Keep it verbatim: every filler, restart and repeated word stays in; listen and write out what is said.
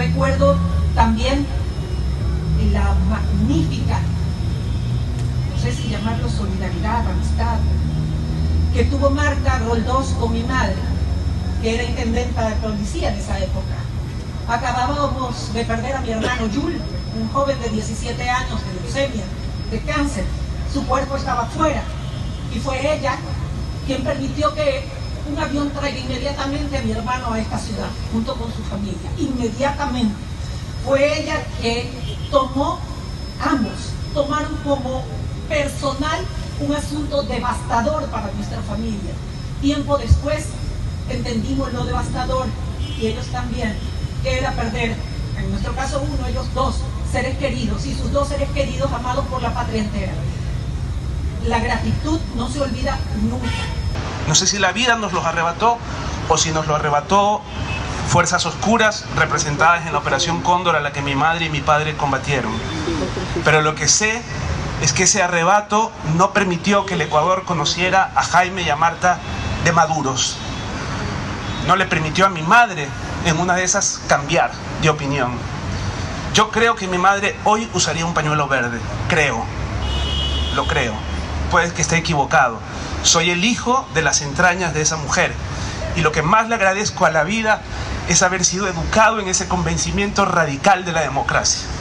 Recuerdo también la magnífica, no sé si llamarlo solidaridad, amistad, que tuvo Marta Roldós con mi madre, que era intendenta de policía en esa época. Acabábamos de perder a mi hermano Yul, un joven de diecisiete años de leucemia, de cáncer. Su cuerpo estaba fuera y fue ella quien permitió que un avión traiga inmediatamente a mi hermano a esta ciudad, junto con su familia. Inmediatamente. Fue ella que tomó, ambos tomaron como personal un asunto devastador para nuestra familia. Tiempo después entendimos lo devastador, y ellos también, que era perder, en nuestro caso uno, ellos dos, seres queridos, y sus dos seres queridos amados por la patria entera. La gratitud no se olvida nunca. No sé si la vida nos los arrebató o si nos lo arrebató fuerzas oscuras representadas en la Operación Cóndor, a la que mi madre y mi padre combatieron. Pero lo que sé es que ese arrebato no permitió que el Ecuador conociera a Jaime y a Marta de maduros. No le permitió a mi madre en una de esas cambiar de opinión. Yo creo que mi madre hoy usaría un pañuelo verde. Creo. Lo creo. Puede que esté equivocado. Soy el hijo de las entrañas de esa mujer. Y lo que más le agradezco a la vida es haber sido educado en ese convencimiento radical de la democracia.